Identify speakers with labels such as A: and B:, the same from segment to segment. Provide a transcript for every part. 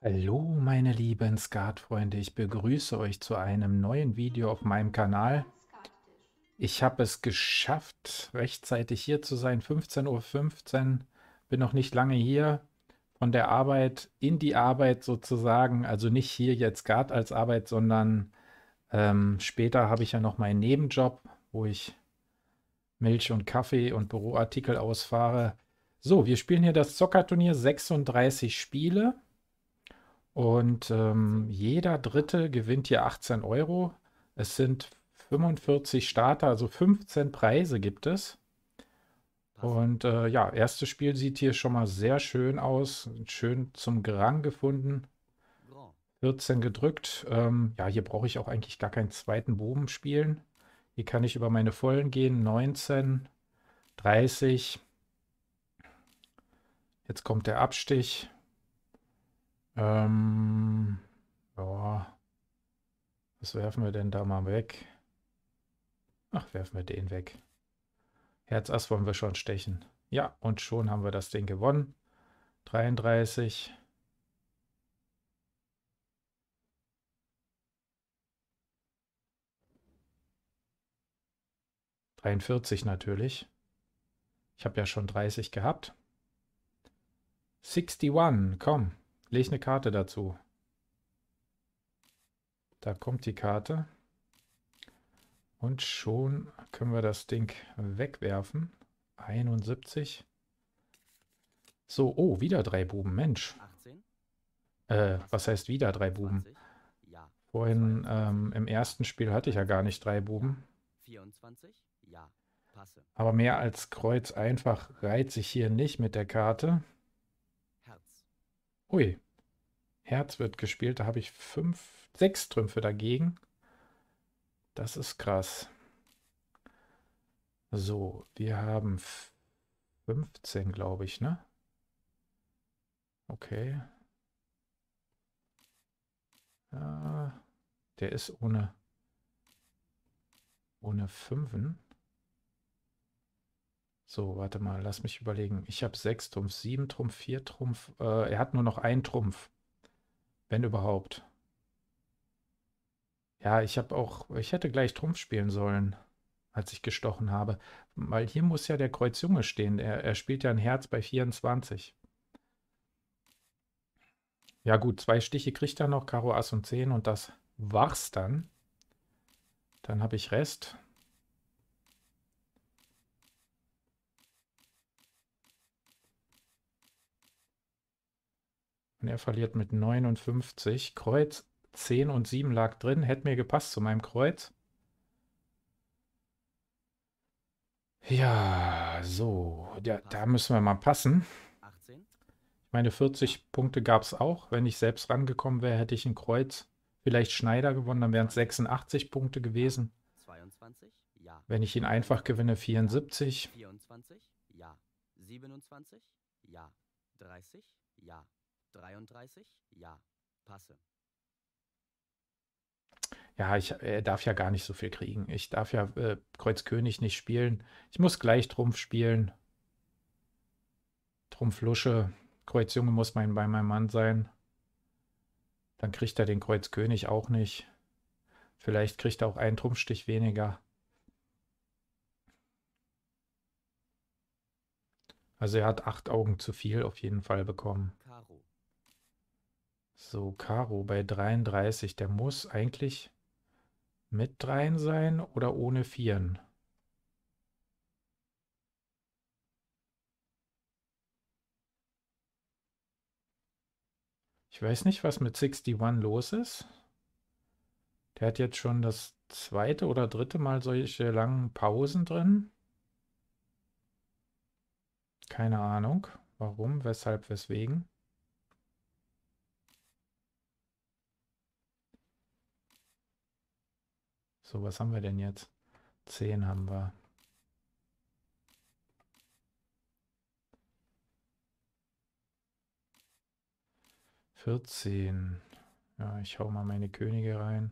A: Hallo, meine lieben Skatfreunde, ich begrüße euch zu einem neuen Video auf meinem Kanal. Ich habe es geschafft, rechtzeitig hier zu sein, 15:15 Uhr. Bin noch nicht lange hier, von der Arbeit in die Arbeit sozusagen. Also nicht hier jetzt Skat als Arbeit, sondern später habe ich ja noch meinen Nebenjob, wo ich Milch und Kaffee und Büroartikel ausfahre. So, wir spielen hier das Zockerturnier, 36 Spiele. Und jeder Dritte gewinnt hier 18 Euro. Es sind 45 Starter, also 15 Preise gibt es. Und ja, erstes Spiel sieht hier schon mal sehr schön aus. Schön zum Gerang gefunden. 14 gedrückt. Ja, hier brauche ich auch eigentlich gar keinen zweiten Buben spielen. Hier kann ich über meine Vollen gehen. 19, 30. Jetzt kommt der Abstich. Ähm, ja, was werfen wir denn da mal weg? Ach, werfen wir den weg. Herz Ass wollen wir schon stechen. Ja, und schon haben wir das Ding gewonnen. 33. 43 natürlich. Ich habe ja schon 30 gehabt. 61, komm, leg eine Karte dazu. Da kommt die Karte. Und schon können wir das Ding wegwerfen. 71. So, oh, wieder drei Buben. Mensch. Was heißt wieder drei Buben? Vorhin im ersten Spiel hatte ich ja gar nicht drei Buben. Aber mehr als Kreuz einfach reizt sich hier nicht mit der Karte. Ui, Herz wird gespielt. Da habe ich 6 Trümpfe dagegen. Das ist krass. So, wir haben 15, glaube ich, ne? Okay. Der ist ohne Fünfen. So, warte mal, lass mich überlegen. Ich habe 6 Trumpf, 7 Trumpf, 4 Trumpf. Er hat nur noch einen Trumpf, wenn überhaupt. Ja, ich hätte gleich Trumpf spielen sollen, als ich gestochen habe. Weil hier muss ja der Kreuz Junge stehen. Er spielt ja ein Herz bei 24. Ja gut, 2 Stiche kriegt er noch, Karo, Ass und 10 und das war's dann. Dann habe ich Rest. Und er verliert mit 59. Kreuz 10 und 7 lag drin. Hätte mir gepasst zu meinem Kreuz. Ja, so. Ja, da müssen wir mal passen. Meine 40 Punkte gab es auch. Wenn ich selbst rangekommen wäre, hätte ich ein Kreuz. Vielleicht Schneider gewonnen, dann wären es 86 Punkte gewesen. Wenn ich ihn einfach gewinne, 74. Ja, er darf ja gar nicht so viel kriegen. Ich darf ja Kreuz König nicht spielen. Ich muss gleich Trumpf spielen. Trumpf Lusche. Kreuz Junge muss bei meinem Mann sein. Dann kriegt er den Kreuz König auch nicht. Vielleicht kriegt er auch einen Trumpfstich weniger. Also er hat 8 Augen zu viel auf jeden Fall bekommen. So, Karo bei 33. Der muss eigentlich mit dreien sein oder ohne Vieren. Ich weiß nicht, was mit 61 los ist. Der hat jetzt schon das zweite oder dritte Mal solche langen Pausen drin. Keine Ahnung. Warum, weshalb, weswegen. So, was haben wir denn jetzt? 10 haben wir. 14. Ja, ich hau mal meine Könige rein.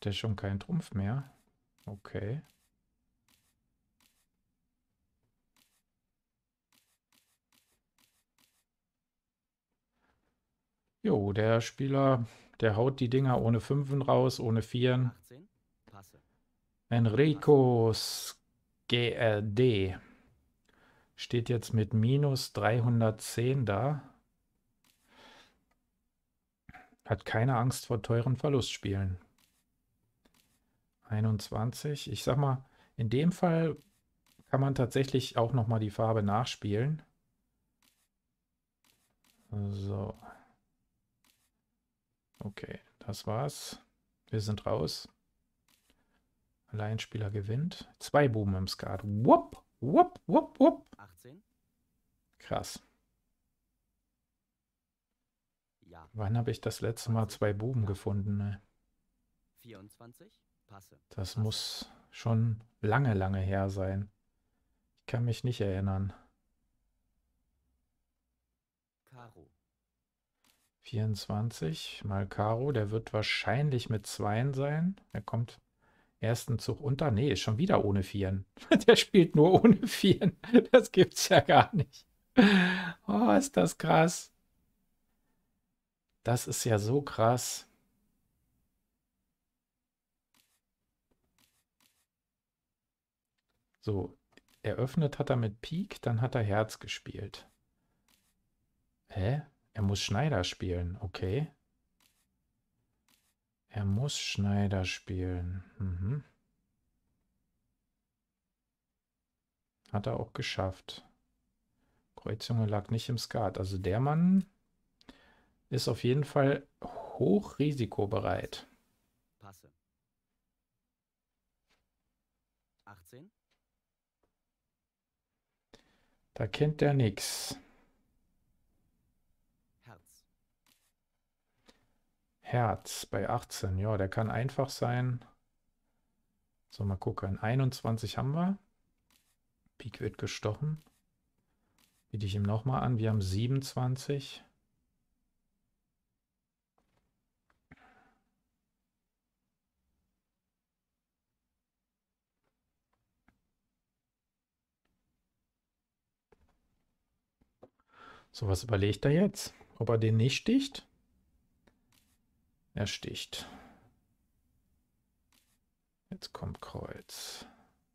A: Hat der schon keinen Trumpf mehr? Okay. Jo, der Spieler, der haut die Dinger ohne Fünfen raus, ohne Vieren.
B: 18, passe.
A: Enrico GRD steht jetzt mit minus 310 da. Hat keine Angst vor teuren Verlustspielen. 21. Ich sag mal, in dem Fall kann man tatsächlich auch nochmal die Farbe nachspielen. So. Okay, das war's. Wir sind raus. Alleinspieler gewinnt. 2 Buben im Skat. Wupp, wupp, wupp, wupp.
B: 18,
A: Krass.
B: ja.
A: Wann habe ich das letzte Mal 2 Buben gefunden? Ne?
B: 24, passe.
A: Das
B: Passe.
A: muss schon lange, lange her sein. Ich kann mich nicht erinnern.
B: Karo.
A: 24 mal Karo, der wird wahrscheinlich mit 2 sein. Er kommt ersten Zug unter. Nee, ist schon wieder ohne Vieren. Der spielt nur ohne Vieren. Das gibt's ja gar nicht. Oh, ist das krass. Das ist ja so krass. So, eröffnet hat er mit Pik, dann hat er Herz gespielt. Hä? Er muss Schneider spielen, okay. Er muss Schneider spielen. Mhm. Hat er auch geschafft. Kreuzjunge lag nicht im Skat. Also der Mann ist auf jeden Fall hochrisikobereit.
B: Passe. 18,
A: Da kennt der nix.
B: Herz.
A: Herz bei 18. Ja, der kann einfach sein. So, mal gucken. 21 haben wir. Pik wird gestochen. Biete ich ihm nochmal an. Wir haben 27. So, was überlegt er jetzt? Ob er den nicht sticht? Er sticht. Jetzt kommt Kreuz.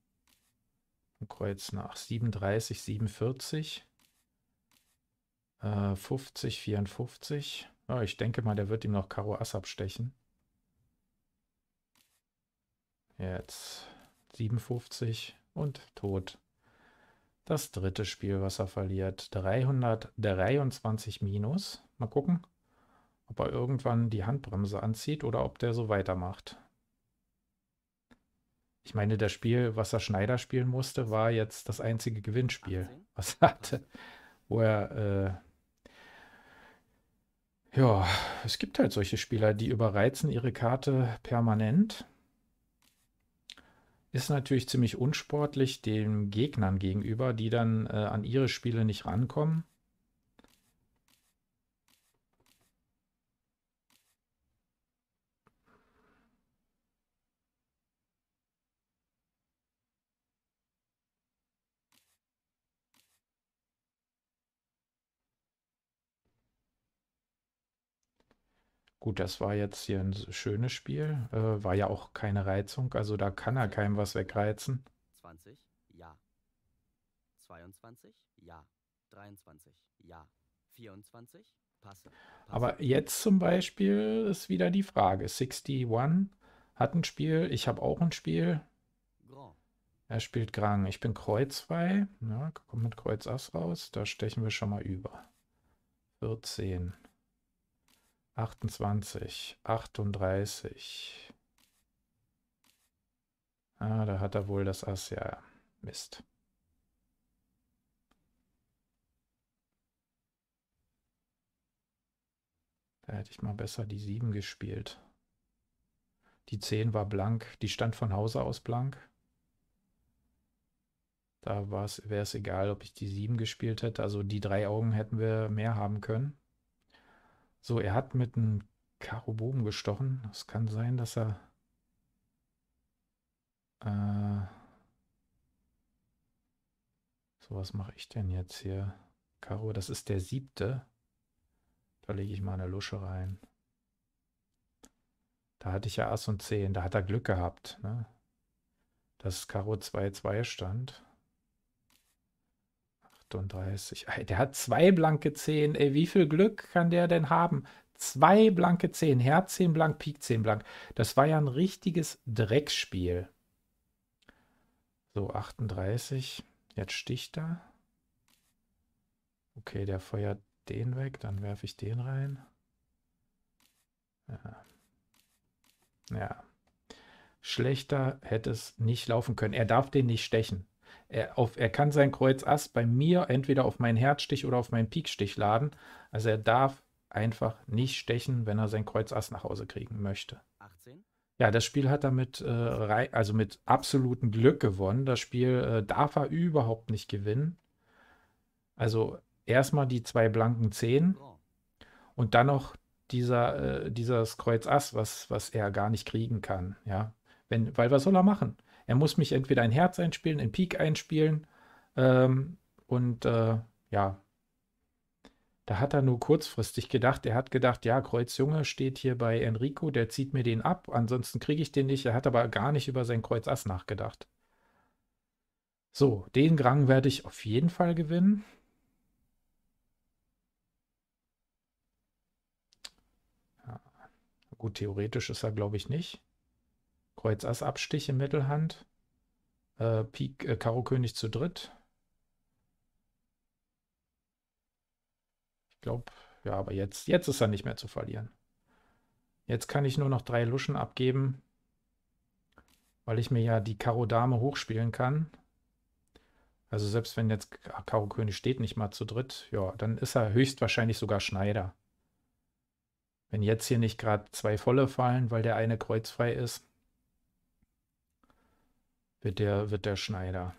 A: Kreuz nach 37, 47. 50, 54. Ja, ich denke mal, der wird ihm noch Karo Ass abstechen. Jetzt 57 und tot. Das dritte Spiel, was er verliert. 323 minus. Mal gucken, ob er irgendwann die Handbremse anzieht oder ob der so weitermacht. Ich meine, das Spiel, was er Schneider spielen musste, war jetzt das einzige Gewinnspiel,
B: 18,
A: was er hatte. Wo er, ja, es gibt halt solche Spieler, die überreizen ihre Karte permanent. Ist natürlich ziemlich unsportlich den Gegnern gegenüber, die dann an ihre Spiele nicht rankommen. Gut, das war jetzt hier ein schönes Spiel. War ja auch keine Reizung, also da kann er
B: 18,
A: keinem was wegreizen.
B: 20, ja. 22, ja. 23, ja. 24, passe. Passe.
A: Aber jetzt zum Beispiel ist wieder die Frage. 61 hat ein Spiel, ich habe auch ein Spiel.
B: Grand.
A: Er spielt Grang. Ich bin Kreuz 2. Ja, kommt mit Kreuz Ass raus. Da stechen wir schon mal über. 14. 28. 38. Ah, da hat er wohl das Ass. Ja, Mist. Da hätte ich mal besser die 7 gespielt. Die 10 war blank. Die stand von Hause aus blank. Da wäre es egal, ob ich die 7 gespielt hätte. Also die 3 Augen hätten wir mehr haben können. So, er hat mit einem Karo Bogen gestochen. Es kann sein, dass er Äh, so, was mache ich denn jetzt hier? Karo, das ist der 7. Da lege ich mal eine Lusche rein. Da hatte ich ja Ass und 10. Da hat er Glück gehabt. Ne? Dass Karo 2-2 stand. 38. Ey, der hat 2 blanke 10. Ey, wie viel Glück kann der denn haben? 2 blanke 10. Herz 10 blank, Pik 10 blank. Das war ja ein richtiges Drecksspiel. So, 38. Jetzt sticht er. Okay, der feuert den weg. Dann werfe ich den rein. Ja. Ja. Schlechter hätte es nicht laufen können. Er darf den nicht stechen. Er kann sein Kreuz Ass bei mir entweder auf meinen Herzstich oder auf meinen Pikstich laden. Also er darf einfach nicht stechen, wenn er sein Kreuz Ass nach Hause kriegen möchte.
B: 18.
A: Ja, das Spiel hat er also mit absolutem Glück gewonnen. Das Spiel darf er überhaupt nicht gewinnen. Also erstmal die 2 blanken 10
B: Grand.
A: und dann noch dieses Kreuz Ass, was er gar nicht kriegen kann. Ja, weil was soll er machen? Er muss mich entweder ein Herz einspielen, ein Pik einspielen und ja, da hat er nur kurzfristig gedacht. Er hat gedacht, ja, Kreuz Junge steht hier bei Enrico, der zieht mir den ab, ansonsten kriege ich den nicht. Er hat aber gar nicht über sein Kreuz Ass nachgedacht. So, den Grang werde ich auf jeden Fall gewinnen. Ja, gut, theoretisch ist er, glaube ich, nicht. Kreuz Ass Abstich in Mittelhand. Pik, Karo König zu dritt. Ich glaube, ja, aber jetzt ist er nicht mehr zu verlieren. Jetzt kann ich nur noch 3 Luschen abgeben, weil ich mir ja die Karo Dame hochspielen kann. Also selbst wenn jetzt Karo König steht nicht mal zu dritt, ja, dann ist er höchstwahrscheinlich sogar Schneider. Wenn jetzt hier nicht gerade 2 volle fallen, weil der eine kreuzfrei ist, wird der Schneider.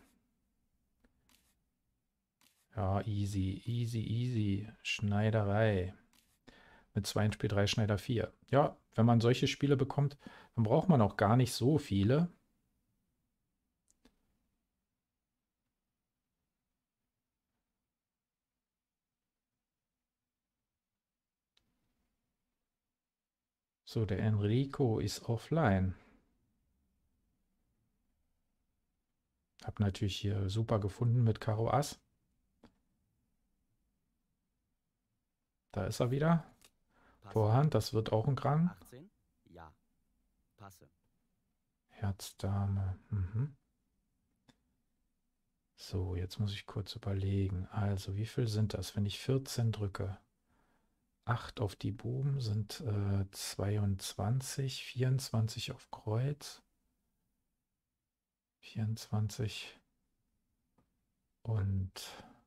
A: Ja, easy, easy, easy. Schneiderei. Mit 2 in Spiel 3, Schneider 4. Ja, wenn man solche Spiele bekommt, dann braucht man auch gar nicht so viele. So, der Enrico ist offline. Hab natürlich hier super gefunden mit Karo Ass. Da ist er wieder.
B: Passe.
A: Vorhand, das wird auch ein Grang.
B: 18. Ja. Passe.
A: Herz, Dame. Mhm. So, jetzt muss ich kurz überlegen. Also, wie viel sind das, wenn ich 14 drücke? 8 auf die Buben sind 22, 24 auf Kreuz. 24 und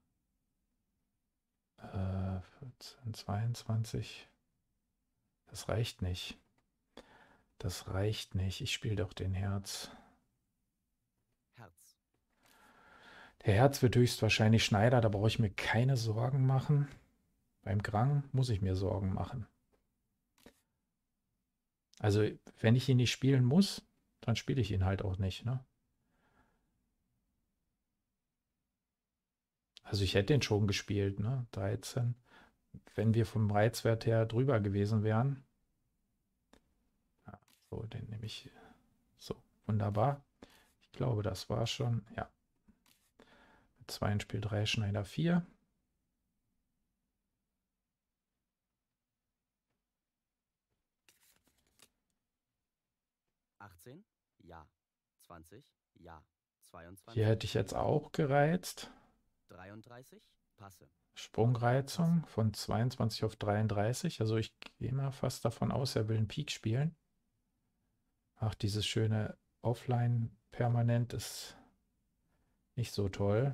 A: 14, 22. Das reicht nicht. Das reicht nicht. Ich spiele doch den Herz.
B: Herz.
A: Der Herz wird höchstwahrscheinlich Schneider, da brauche ich mir keine Sorgen machen. Beim Grang muss ich mir Sorgen machen. Also, wenn ich ihn nicht spielen muss, dann spiele ich ihn halt auch nicht, ne? Also ich hätte den schon gespielt, ne? 13. Wenn wir vom Reizwert her drüber gewesen wären. Ja, so, den nehme ich. So, wunderbar. Ich glaube, das war schon. Ja. Mit 2 in Spiel 3, Schneider 4.
B: Ja. 20. Ja. 22.
A: Hier hätte ich jetzt auch gereizt.
B: 33. Passe.
A: Sprungreizung von 22 auf 33. Also ich gehe mal fast davon aus, er will einen Pik spielen. Ach, dieses schöne Offline-Permanent ist nicht so toll.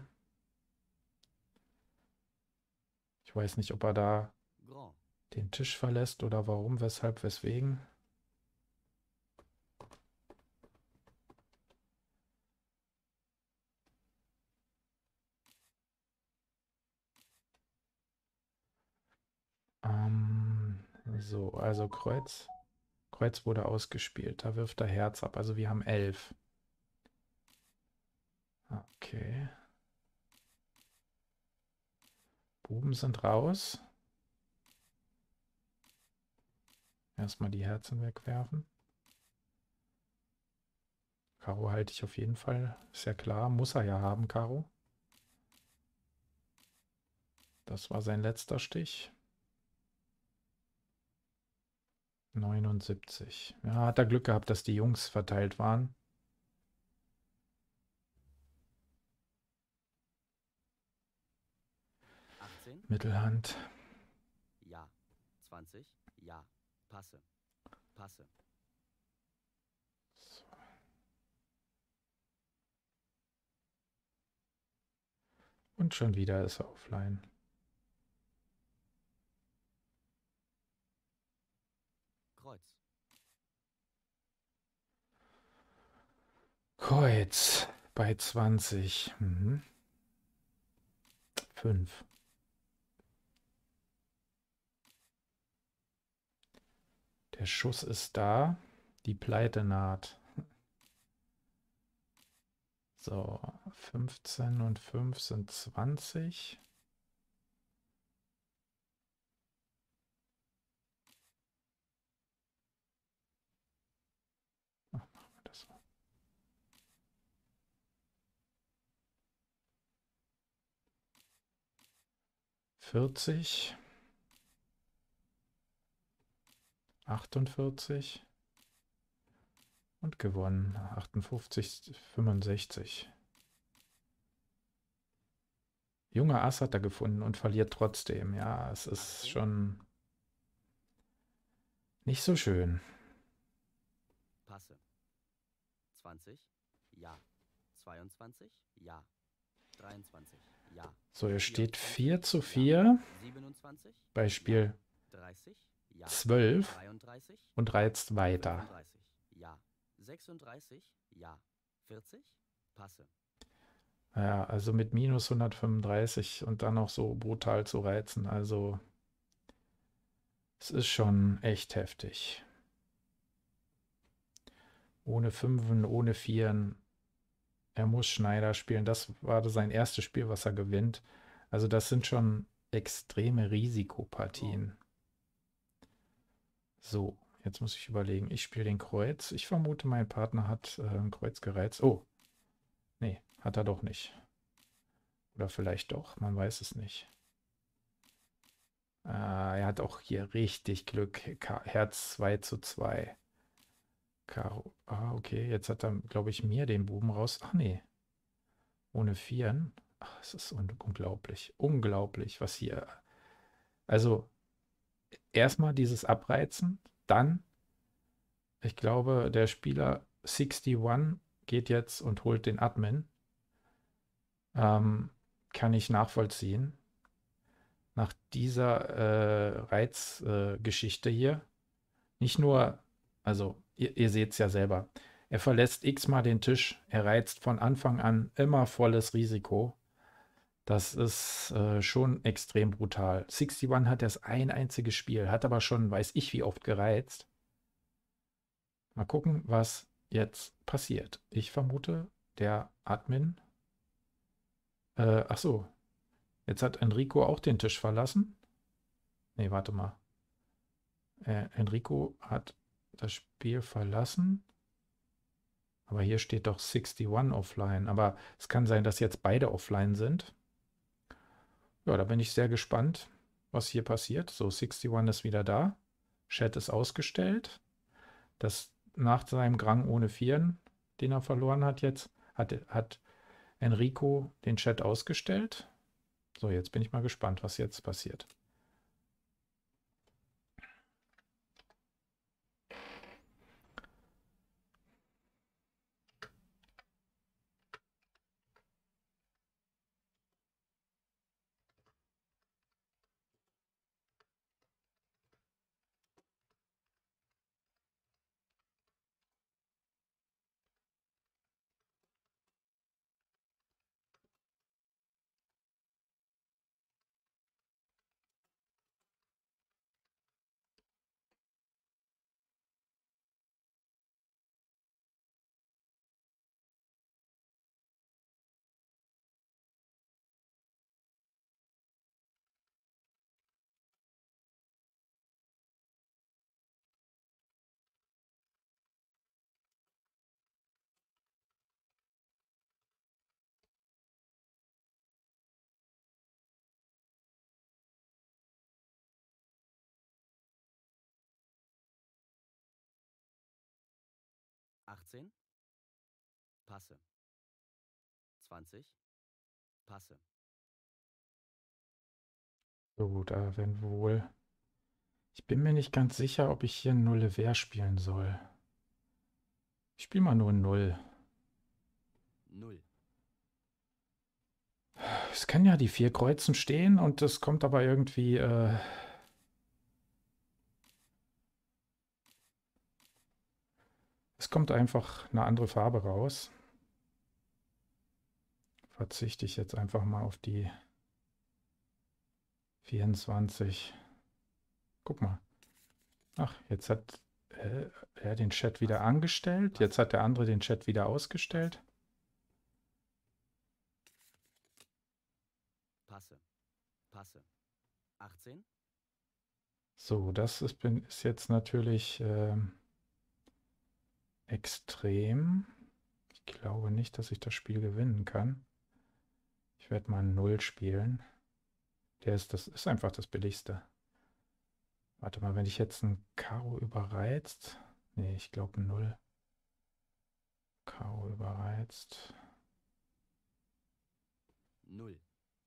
A: Ich weiß nicht, ob er da
B: Grand.
A: den Tisch verlässt oder warum, weshalb, weswegen. So, also Kreuz. Kreuz wurde ausgespielt. Da wirft er Herz ab. Also wir haben 11. Okay. Buben sind raus. Erstmal die Herzen wegwerfen. Karo halte ich auf jeden Fall. Ist ja klar. Muss er ja haben, Karo. Das war sein letzter Stich. 79. Ja, hat er Glück gehabt, dass die Jungs verteilt waren. Mittelhand.
B: Ja. 20. Ja. Passe. Passe.
A: Und schon wieder ist er offline.
B: Kreuz.
A: Kreuz bei 20. 5. Der Schuss ist da. Die Pleite naht. So, 15 und 5 sind 20. Ach, machen wir das so. Vierzig. 48. Und gewonnen. 58, 65. Junger Ass hat er gefunden und verliert trotzdem. Ja, es ist
B: 18.
A: schon nicht so schön.
B: Passe. 20. Ja. 22. Ja. 23. Ja.
A: So, er steht
B: 24,
A: 4:4
B: ja. 27.
A: bei
B: Ja.
A: Spiel
B: 30. Ja.
A: 12
B: 33.
A: und reizt weiter.
B: 35. Ja. 36. Ja. 40. Passe.
A: Ja, also mit minus 135 und dann noch so brutal zu reizen. Also es ist schon echt heftig. Ohne Fünfen, ohne Vieren. Er muss Schneider spielen. Das war sein erstes Spiel, was er gewinnt. Also das sind schon extreme Risikopartien. So, jetzt muss ich überlegen. Ich spiele den Kreuz. Ich vermute, mein Partner hat ein Kreuz gereizt. Oh, nee, hat er doch nicht. Oder vielleicht doch, man weiß es nicht. Er hat auch hier richtig Glück. Herz 2:2. Karo. Ah, okay, jetzt hat er, glaube ich, mir den Buben raus. Ach nee, ohne Vieren. Ach, es ist unglaublich. Unglaublich, was hier. Also, erstmal dieses Abreizen, dann, ich glaube, der Spieler 61 geht jetzt und holt den Admin. Kann ich nachvollziehen. Nach dieser Reizgeschichte hier. Nicht nur, also ihr seht es ja selber. Er verlässt x-mal den Tisch. Er reizt von Anfang an immer volles Risiko. Das ist schon extrem brutal. 61 hat erst ein einziges Spiel, hat aber schon, weiß ich, wie oft gereizt. Mal gucken, was jetzt passiert. Ich vermute, der Admin. Ach so, jetzt hat Enrico auch den Tisch verlassen. Nee, warte mal. Enrico hat das Spiel verlassen. Aber hier steht doch 61 offline. Aber es kann sein, dass jetzt beide offline sind. Ja, da bin ich sehr gespannt, was hier passiert. So, 61 ist wieder da. Chat ist ausgestellt. Das nach seinem Grang ohne Vieren, den er verloren hat jetzt, hat Enrico den Chat ausgestellt. So, jetzt bin ich mal gespannt, was jetzt passiert.
B: 18. Passe. 20. Passe.
A: So, da werden wir wohl. Ich bin mir nicht ganz sicher, ob ich hier Null Wer spielen soll. Ich spiele mal nur Null.
B: 0.
A: Es kann ja die 4 Kreuzen stehen und es kommt aber irgendwie. Es kommt einfach eine andere Farbe raus. Verzichte ich jetzt einfach mal auf die 24. Guck mal. Ach, jetzt hat er den Chat wieder angestellt. Jetzt hat der andere den Chat wieder ausgestellt.
B: Passe. Passe. 18.
A: So, das ist jetzt natürlich extrem. Ich glaube nicht, dass ich das Spiel gewinnen kann. Ich werde mal 0 spielen. Das ist einfach das Billigste. Warte mal, wenn ich jetzt ein Karo überreizt. Nee, ich glaube 0. Karo überreizt.
B: 0.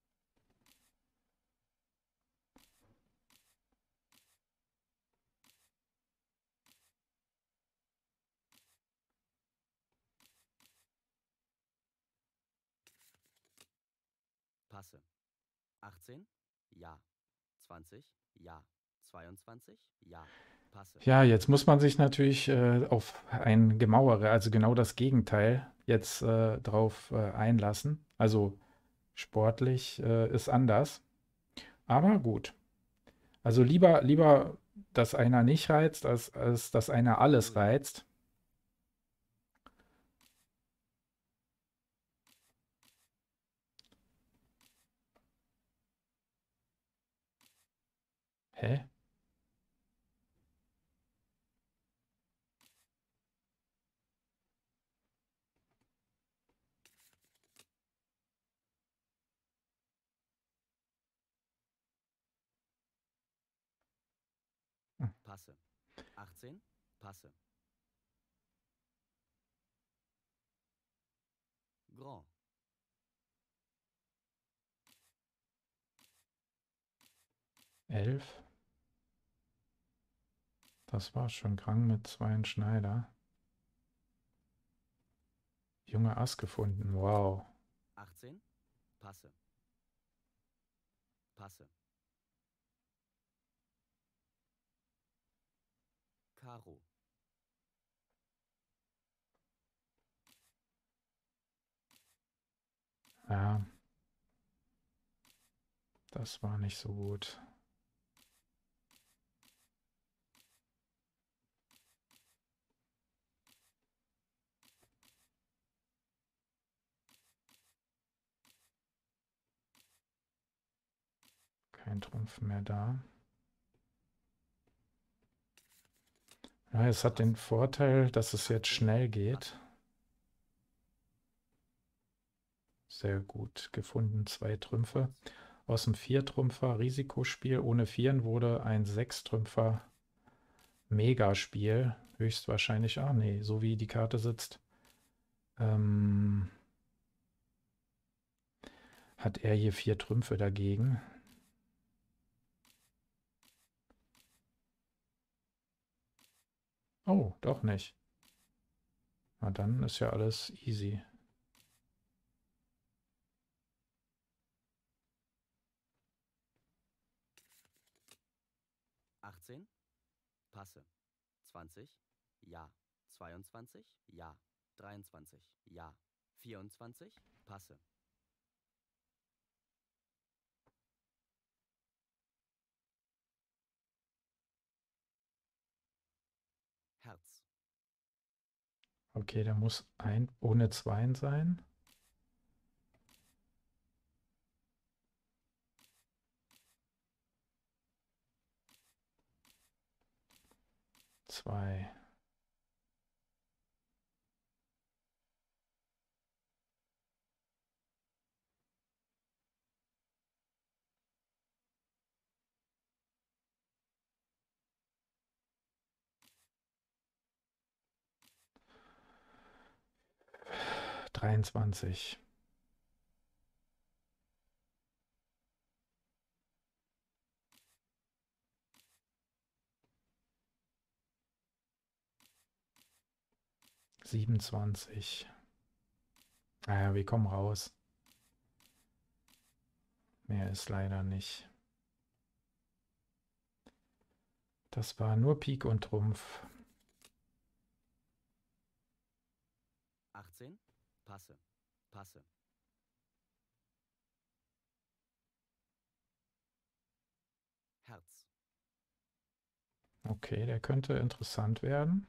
B: Passe. 18. Ja. 20. Ja. 22. Ja. Passe.
A: Ja, jetzt muss man sich natürlich auf ein gemauere, also genau das Gegenteil, jetzt drauf einlassen. Also sportlich ist anders. Aber gut. Also lieber, dass einer nicht reizt, als dass einer alles
B: 0.
A: reizt. Hä? Hm,
B: Passe. 18. Passe. Grand.
A: 11. Das war schon Grang mit 2 Schneider. Junge Ass gefunden. Wow.
B: 18. Passe. Passe. Karo.
A: Ja, das war nicht so gut. Kein Trumpf mehr da. Ja, es hat den Vorteil, dass es jetzt
B: 18.
A: schnell geht.
B: Passe.
A: Sehr gut gefunden. 2 Trümpfe. Aus dem Viertrümpfer Risikospiel ohne Vieren wurde ein Sechstrümpfer Megaspiel. Höchstwahrscheinlich, ah nee, so wie die Karte sitzt, ähm, hat er hier 4 Trümpfe dagegen. Oh, doch nicht. Na dann ist ja alles easy.
B: 18. Passe. 20. Ja. 22. Ja. 23. Ja. 24. Passe. Herz.
A: Okay, der muss ohne Zweien sein. 2. 23. Siebenundzwanzig. Naja, wir kommen raus. Mehr ist leider nicht. Das war nur Pik und Trumpf.
B: 18. Passe. Passe. Herz.
A: Okay, der könnte interessant werden.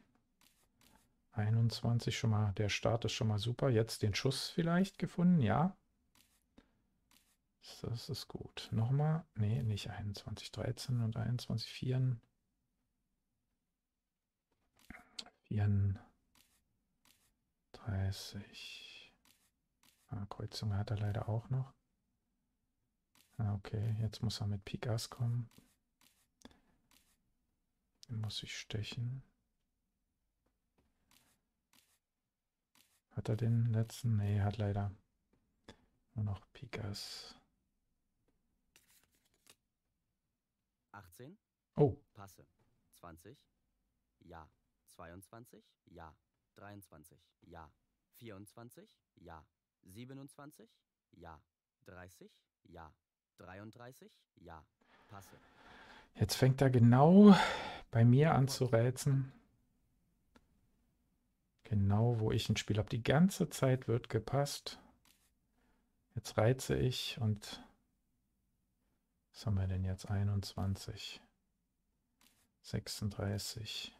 A: 21 schon mal, der Start ist schon mal super. Jetzt den Schuss vielleicht gefunden, ja. Das ist gut. Nochmal, nee, nicht 21, 13 und 21, 4. 34. Ah, Kreuzung hat er leider auch noch. Ah, okay, jetzt muss er mit Pik Ass kommen. Den muss ich stechen. Hat er den letzten? Nee, hat leider nur noch Pik Ass.
B: 18.
A: Oh,
B: Passe. 20. Ja. 22. Ja. 23. Ja. 24. Ja. 27. Ja. 30. Ja. 33. Ja. Passe.
A: jetzt fängt er genau bei mir an
B: Kreuz.
A: zu rätseln. Genau, wo ich ein Spiel habe. Die ganze Zeit wird gepasst. Jetzt reize ich und was haben wir denn jetzt? 21, 36.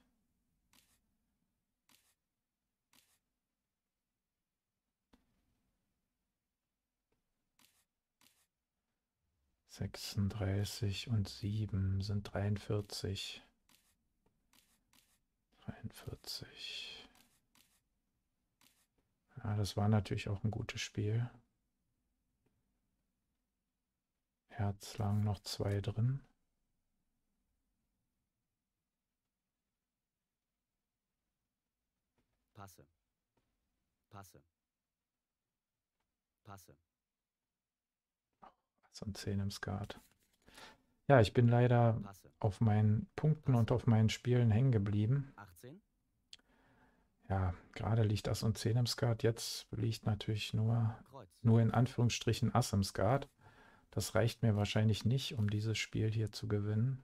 A: 36 und 7 sind 43. 43. Ja, das war natürlich auch ein gutes Spiel. Herz lagen noch 2 drin.
B: Passe. Passe. Passe.
A: Ass und 10 im Skat. Ja, ich bin leider
B: Passe.
A: auf meinen Punkten und auf meinen Spielen hängen geblieben.
B: 18.
A: Ja, gerade liegt Ass und 10 im Skat. Jetzt liegt natürlich nur
B: Kreuz.
A: in Anführungsstrichen Ass im Skat. Das reicht mir wahrscheinlich nicht, um dieses Spiel hier zu gewinnen.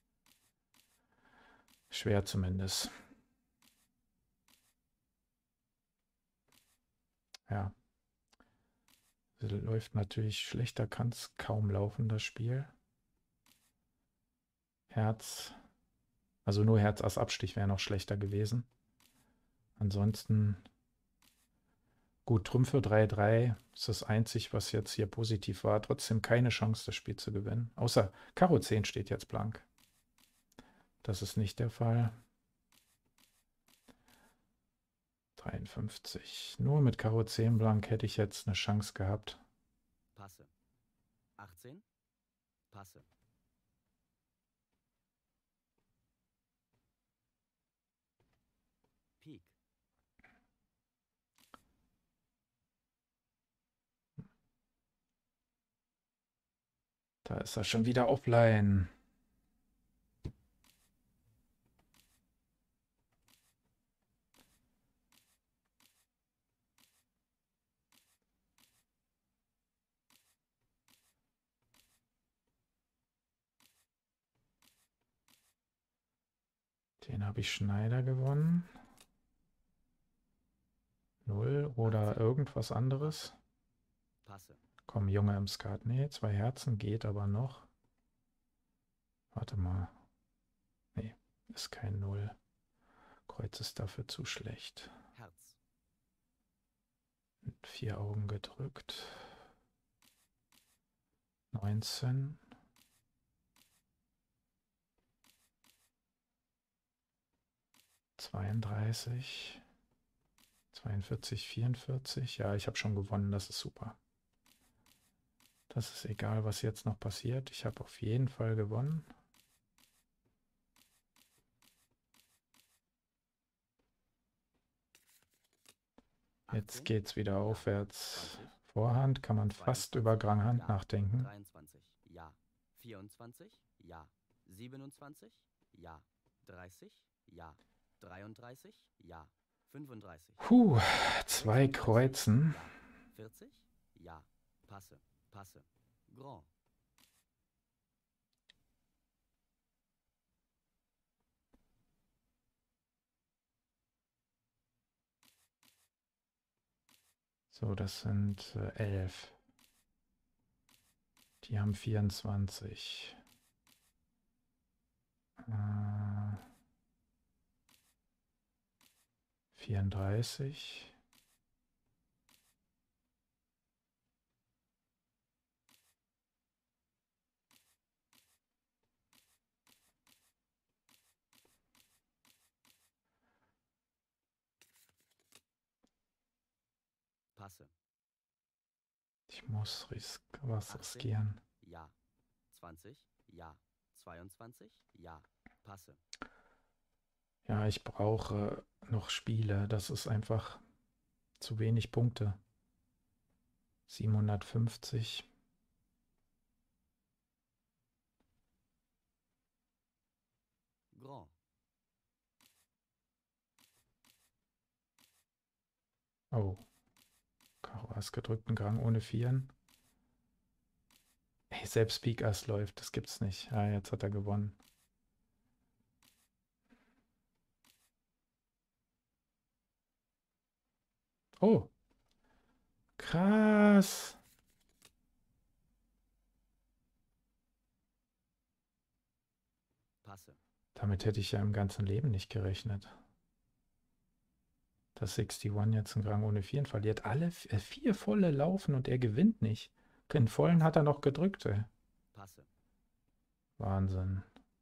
A: Schwer zumindest. Ja. Läuft natürlich schlechter, kann es kaum laufen, das Spiel. Herz, also nur Herz Ass Abstich wäre noch schlechter gewesen. Ansonsten gut, Trümpfe 3-3 ist das einzig, was jetzt hier positiv war. Trotzdem keine Chance, das Spiel zu gewinnen. Außer Karo 10 steht jetzt blank. Das ist nicht der Fall. 53. Nur mit Karo 10 blank hätte ich jetzt eine Chance gehabt.
B: Passe. 18. Passe. Pik.
A: Da ist er schon wieder offline. Den habe ich Schneider gewonnen. 0 oder
B: 18.
A: irgendwas anderes.
B: Passe.
A: Komm, Junge im Skat. Nee, 2 Herzen geht aber noch. Warte mal. Nee, ist kein 0. Kreuz ist dafür zu schlecht.
B: Herz.
A: Mit 4 Augen gedrückt. 19. 32. 42, 44. Ja, ich habe schon gewonnen. Das ist super. Das ist egal, was jetzt noch passiert. Ich habe auf jeden Fall gewonnen. Jetzt
B: 18,
A: geht's wieder
B: ja.
A: aufwärts.
B: 20,
A: Vorhand kann man fast
B: 22,
A: über Gang-Hand
B: ja.
A: nachdenken.
B: 23, ja. 24, ja. 27, ja. 30, ja. 33, ja. 35,
A: Puh,
B: passe.
A: 2
B: 36,
A: Kreuzen.
B: ja. 40, ja. Passe, passe. Grand.
A: So, das sind 11. Die haben 24. 34.
B: Passe.
A: Ich muss was
B: 18,
A: riskieren.
B: ja. 20, ja. 22, ja. Passe.
A: Ja, ich brauche noch Spiele. Das ist einfach zu wenig Punkte. 750.
B: Grand.
A: Oh, Karo Ass gedrückten Gang ohne Vieren. Ey, selbst Pik Ass läuft, das gibt's nicht. Ah, jetzt hat er gewonnen. Oh, krass.
B: Passe.
A: Damit hätte ich ja im ganzen Leben nicht gerechnet. Dass 61 jetzt einen Gang ohne Vieren verliert. Alle 4 volle laufen und er gewinnt nicht. Den vollen hat er noch gedrückt, ey.
B: Passe.
A: Wahnsinn.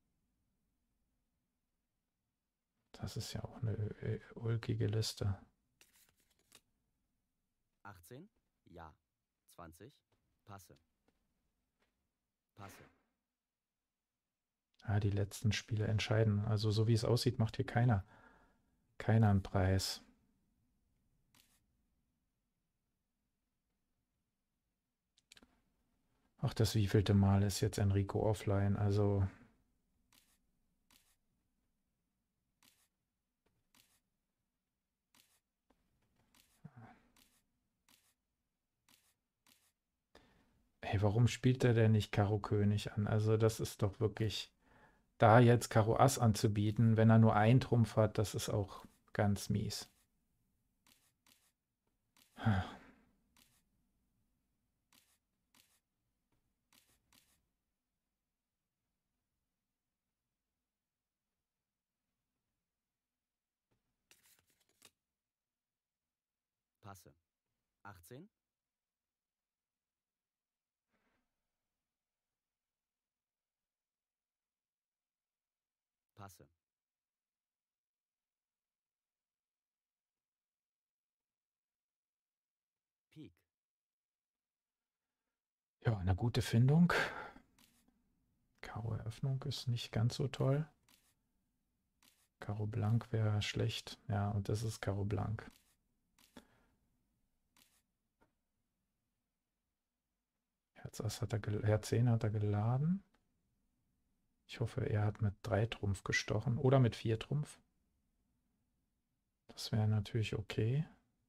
A: Das ist ja auch eine ulkige Liste.
B: 18, ja. 20, passe. Passe.
A: Ja, die letzten Spiele entscheiden. Also so wie es aussieht, macht hier keiner einen Preis. Ach, das wievielte Mal ist jetzt Enrico offline? Also hey, warum spielt er denn nicht Karo König an? Also das ist doch wirklich, da jetzt Karo Ass anzubieten, wenn er nur einen Trumpf hat, das ist auch ganz mies.
B: Passe. 18, passe. Pik.
A: Ja, eine gute Findung. Karo Eröffnung ist nicht ganz so toll. Karo Blank wäre schlecht. Ja, und das ist Karo Blank. Herz Ass hat er, Herz 10 hat er geladen. Ich hoffe, er hat mit 3 Trumpf gestochen oder mit 4 Trumpf. Das wäre natürlich okay.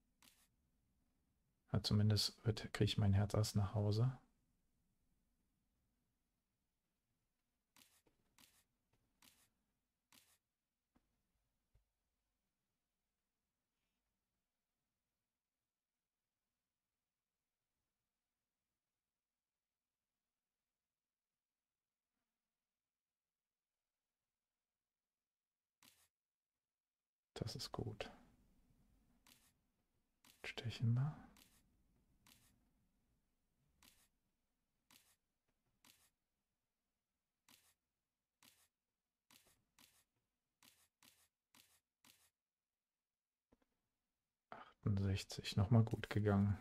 A: Ja, zumindest kriege ich mein Herz Ass nach Hause. Das ist gut. Stechen wir. Nochmal gut gegangen.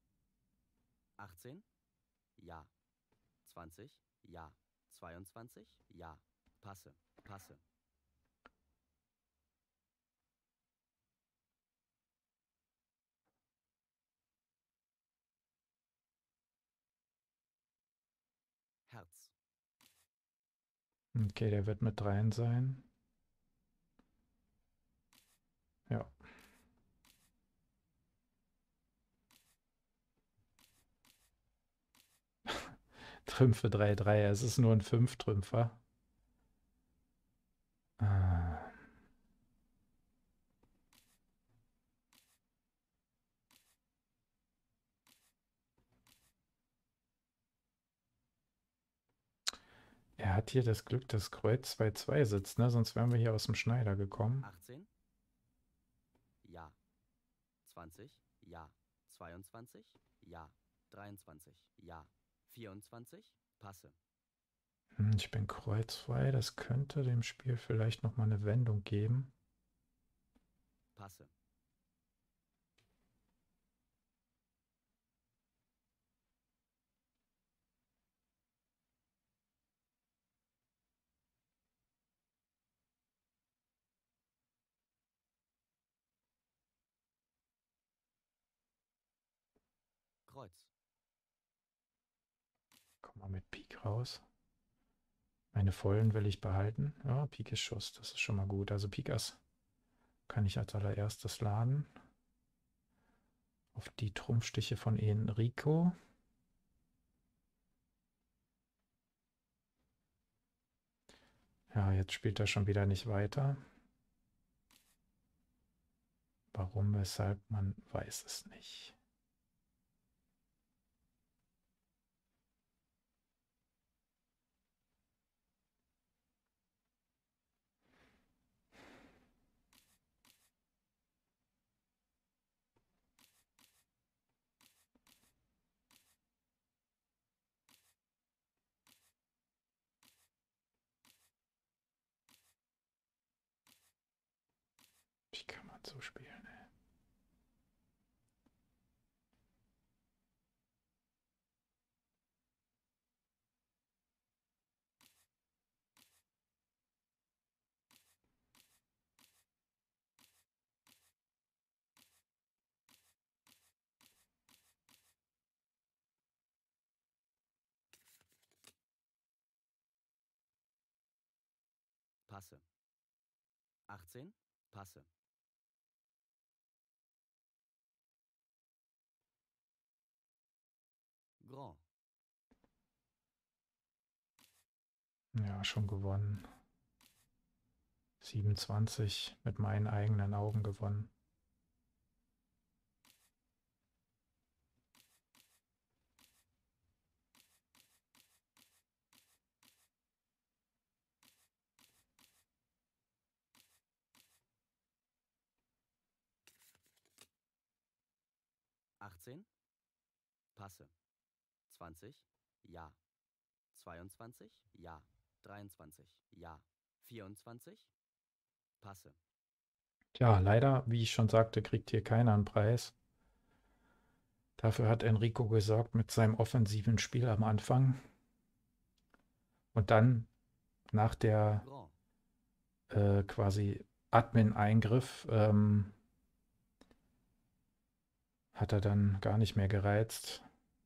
B: 18, ja. 20, ja. 22, ja. Passe. Passe.
A: Okay, der wird mit rein sein. Ja. Trümpfe 3-3. Es ist nur ein 5-Trümpfer. Ah. Er hat hier das Glück, dass Kreuz 2-2 sitzt, ne? Sonst wären wir hier aus dem Schneider gekommen.
B: 18? Ja. 20? Ja. 22? Ja. 23? Ja. 24? Passe.
A: Ich bin kreuzfrei. Das könnte dem Spiel vielleicht nochmal eine Wendung geben.
B: Passe. Kreuz.
A: Komm mal mit Pik raus. Meine Vollen will ich behalten. Ja, Pik ist Schuss. Das ist schon mal gut. Also Pik Ass kann ich als allererstes laden. Auf die Trumpfstiche von Enrico. Ja, jetzt spielt er schon wieder nicht weiter. Warum, weshalb, man weiß es nicht. Wie kann man so spielen, ey?
B: Passe. 18? Passe. Grand.
A: Ja, schon gewonnen. 27 mit meinen eigenen Augen gewonnen.
B: Achtzehn? Passe. 20? Ja. 22? Ja. 23? Ja. 24? Passe.
A: Ja, leider, wie ich schon sagte, kriegt hier keiner einen Preis. Dafür hat Enrico gesorgt mit seinem offensiven Spiel am Anfang. Und dann nach der
B: Grand.
A: quasi Admin-Eingriff hat er dann gar nicht mehr gereizt.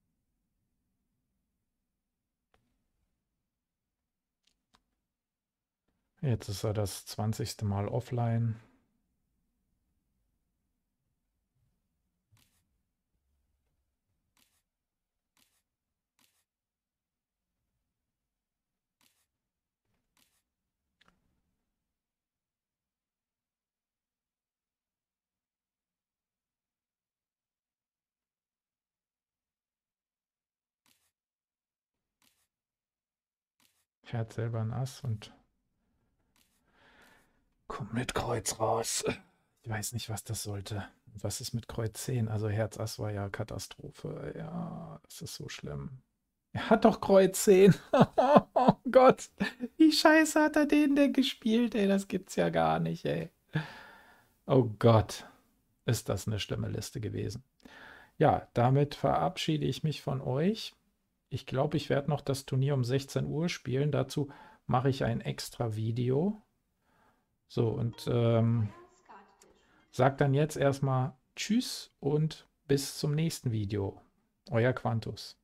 A: Jetzt ist er das 20. Mal offline. Fährt selber ein Ass und kommt mit Kreuz raus. Ich weiß nicht, was das sollte. Was ist mit Kreuz 10? Also Herz Ass war ja Katastrophe. Ja, das ist so schlimm. Er hat doch Kreuz 10. Oh Gott, wie scheiße hat er den denn gespielt, ey? Das gibt's ja gar nicht, ey. Oh Gott, ist das eine schlimme Liste gewesen. Ja, damit verabschiede ich mich von euch. Ich glaube, ich werde noch das Turnier um 16 Uhr spielen. Dazu mache ich ein extra Video. So, und sag dann jetzt erstmal Tschüss und bis zum nächsten Video. Euer Quantus.